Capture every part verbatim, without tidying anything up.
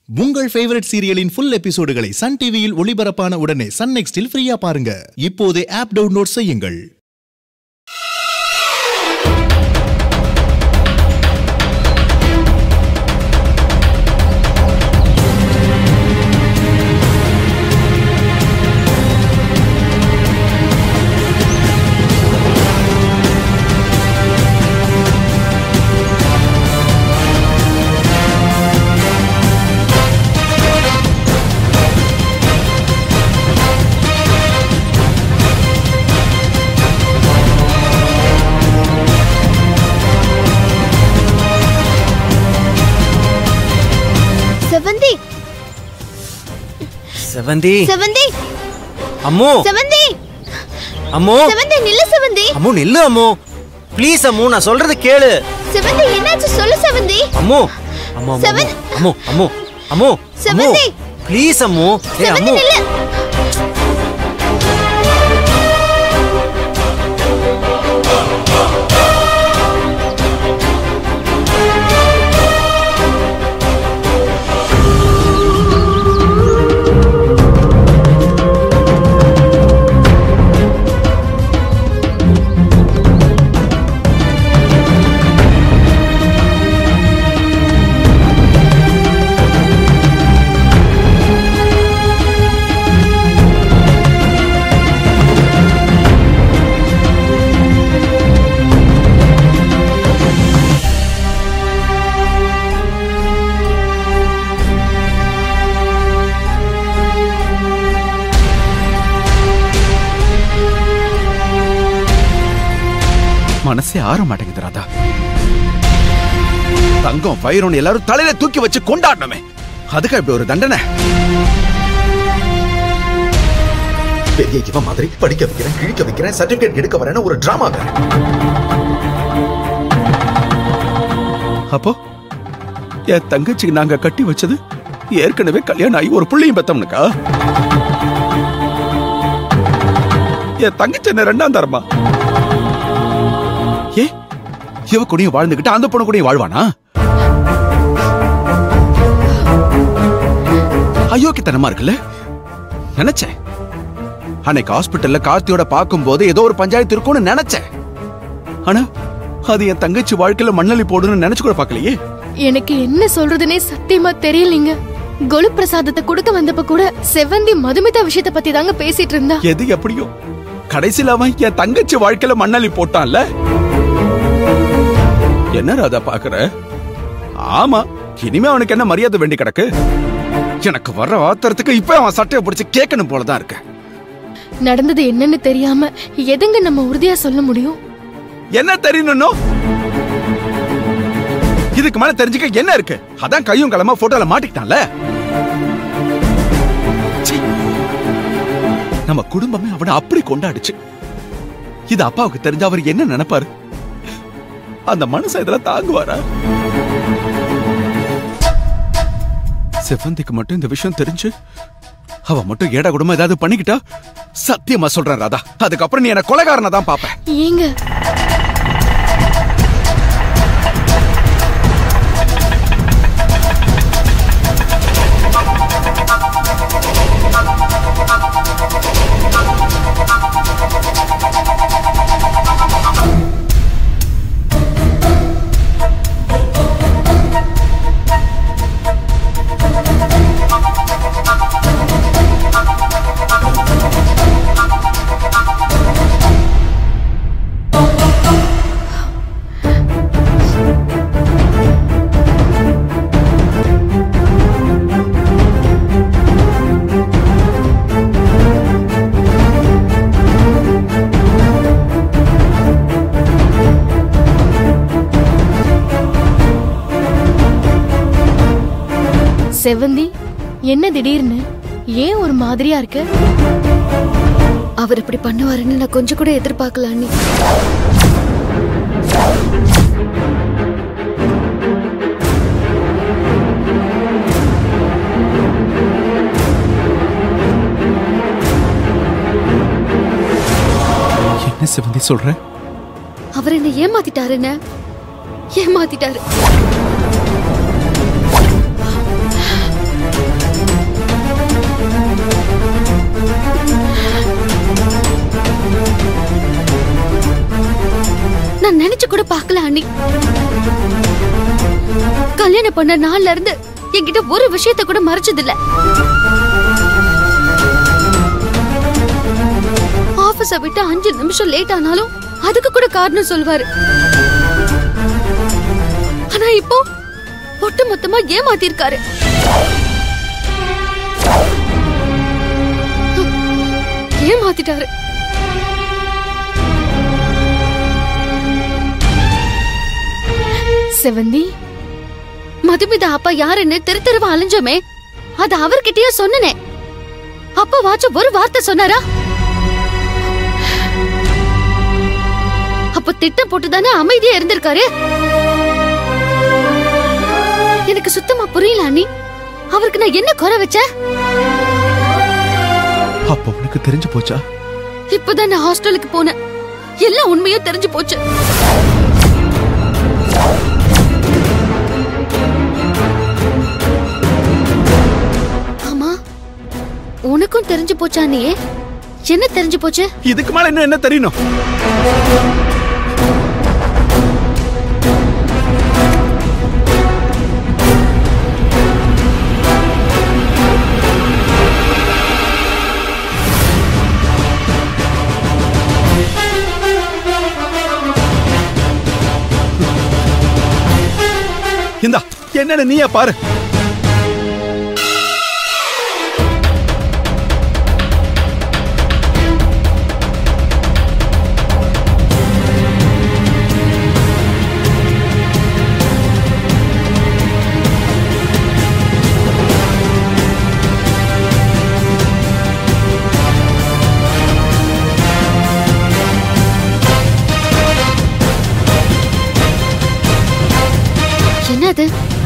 உங்கள் ஃபேவரட் சீரியலின் ஃபுல் எபிசோடுகளை சன் டிவியில் ஒளிபரப்பான உடனே சன் நெக்ஸ்டில் ஃப்ரீயா பாருங்க. இப்போதே ஆப் டவுன்லோட் செய்யுங்கள். செவந்தி செவந்தி செவந்தி அம்மு செவந்தி அம்மு செவந்தி நில்லு செவந்தி அம்மு நில்லு அம்மு ப்ளீஸ் அம்மு நான் சொல்றது கேளு செவந்தி என்னாச்சு சொல்லு செவந்தி அம்மு அம்மு செவந்தி அம்மு அம்மு அம்மு செவந்தி ப்ளீஸ் அம்மு ஏய் செவந்தி அம்மு நில்லு மனசே ஆற மாட்டேங்குது ராதா. தங்கம் பயிரோன் எல்லாரும் தலையில தூக்கி வச்சு கொண்டாடணுமே, அதுக்கு இப்படி ஒரு தண்டனை? பெரிய இவன் மாதிரி படிக்க வைக்கிறேன், கிழிக்க வைக்கிறேன், சர்டிபிகேட் எடுக்க வரேன்னு ஒரு டிராமா வேற. அப்போ என் தங்கச்சிக்கு நாங்க கட்டி வச்சது ஏற்கனவே கல்யாணம் ஆகி ஒரு புள்ளையும் பெத்தவனுக்கா? என் தங்கச்சி என்ன ரெண்டாம் தரமா? ஏ இவ கூடயும் வாழ்ந்துகிட்டு அந்த பொண்ணு கூடயும் வாழ்வானா? அயோக்கியத்தனமா இருக்குல்ல. நினைச்சேன் அன்னைக்கு ஹாஸ்பிட்டல்ல கார்த்தியோட பார்க்கும் போது ஏதோ ஒரு பஞ்சாயத்து இருக்கும்னு நினைச்சேன். ஆனா அது என் தங்கச்சி வாழ்க்கையில மண்ணலி போடுன்னு நினைச்சு கூட பார்க்கலையே. எனக்கு என்ன சொல்றதுனே சத்தியமா தெரியலீங்க. கொலு பிரசாதத்தை கொடுக்க வந்தப்ப கூட செவந்தி மதுமிதா விஷயத்தை பத்தி தாங்க பேசிட்டு இருந்தா. எது எப்படியோ கடைசியில அவன் என் தங்கச்சி வாழ்க்கையில மண்ணலி போட்டான்ல. என்ன ராதா பாக்குற? ஆமா, இனிமே அவனுக்கு என்ன மரியாதை வேண்டி கிடக்கு? எனக்கு வர்ற ஆத்திரத்துக்கு இப்ப அவன் சட்டையை பிடிச்சு கேட்கணும் போலதான் இருக்கு. நடந்தது என்னன்னு தெரியாம எதுங்க நம்ம உறுதியா சொல்ல முடியும்? என்ன தெரியணும்? இதுக்கு மேல தெரிஞ்சுக்க என்ன இருக்கு? அதான் கையும் களமா போட்டோல மாட்டிக்கிட்டான்ல. நம்ம குடும்பமே அவனை அப்படி கொண்டாடுச்சு. இது அப்பாவுக்கு தெரிஞ்ச அவர் என்ன நினைப்பாரு? அந்த மனுஷன் இதெல்லாம் தாங்குவாரா? செவந்திக்கு மட்டும் இந்த விஷயம் தெரிஞ்சு அவ மட்டும் ஏடா குடும்பம் ஏதாவது பண்ணிக்கிட்டா சத்தியமா சொல்றேன் ராதா, அதுக்கப்புறம் நீ என்ன கொலைகாரனை தான் பாப்ப. ஏங்க செவந்தி, என்ன திடீர்னு ஏன் ஒரு மாதிரியா இருக்கு? அவர் இப்படி பண்ணுவாருன்னு நான் கொஞ்சம் கூட எதிர்பார்க்கல அண்ணி. என்ன செவந்தி சொல்ற? அவர் என்ன ஏமாத்திட்டாருன்னு ஏமாத்திட்டாரு. நினைச்சு கூட பார்க்கல அண்ணி. கல்யாணம் பண்ண நாள்ல இருந்து என்கிட்ட ஒரு விஷயத்த கூட மறைச்சது இல்ல. ஆபீஸ விட்டு அஞ்சு நிமிஷம் லேட் ஆனாலும் அதுக்கு கூட காரணம் சொல்வாரு. ஆனா இப்போ ஒட்டு மொத்தமா ஏமாத்திருக்காரு. ஏமாத்திட்டாரு. செவந்தி, மதுமிதா அப்பா யாருன்னு தெரு தெருவா அலைஞ்சோமே, அது அவர்கிட்டயே சொன்னனே. அப்பா வாச்ச ஒரு வார்த்தை சொன்னாரா? அப்ப திட்டம் போட்டுதானே அமைதியா இருந்திருக்காரு. எனக்கு சுத்தமா புரியல அண்ணி. அவருக்கு நான் என்ன குறை வச்சேன்? அப்ப உனக்கு தெரிஞ்சு போச்சா? இப்பதான் நான் ஹாஸ்டலுக்கு போனேன். எல்லா உண்மையும் தெரிஞ்சு போச்சு. ஆமா, உனக்கும் தெரிஞ்சு போச்சா? நீ என்ன தெரிஞ்சு போச்சு? இதுக்கு மேல இன்னும் என்ன தெரியணும்? இந்தா, என்னன்னு நீயா பாரு. என்னது?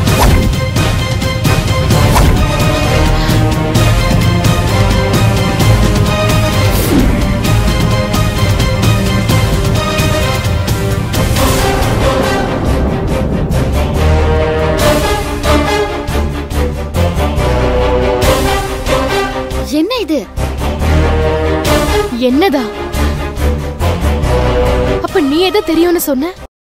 என்ன இது? என்னதா? அப்ப நீ எதை தெரியும்னு சொன்ன?